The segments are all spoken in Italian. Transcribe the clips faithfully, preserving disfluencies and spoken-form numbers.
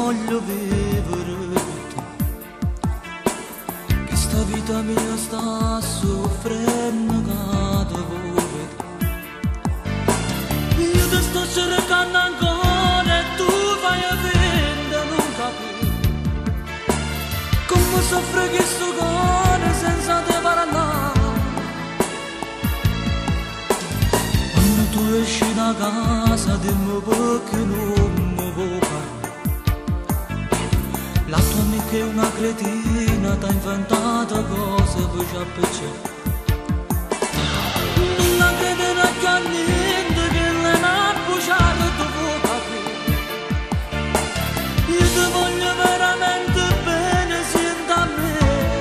voglio vivere con te. Questa vita mia sta soffrendo che te vuoi. Io ti sto cercando ancora e tu vai a vendere, non capisco come soffre questo cuore senza te parlare. Quando tu esci da casa dimmi perché non mi vuoi parlare. La tua amica è una cretina, t'ha inventato cose per ciappicciare. Non la crede più a niente che lei n'ha bruciato tu vuoi capire. Io ti voglio veramente bene, senti a me.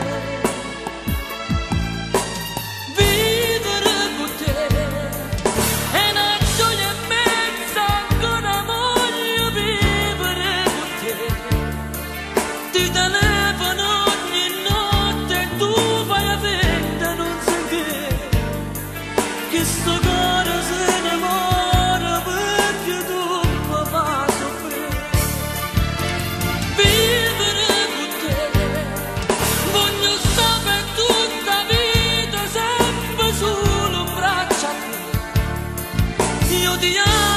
Vivere con te è una gioia immensa, ancora voglio vivere con te. Ti telefono ogni notte e tu vai a vendere, non sai che che sto cuore se ne muore perché tu mi fai soffrire. Vivere con te, voglio stare per tutta vita sempre solo un braccio a te. Io ti amo.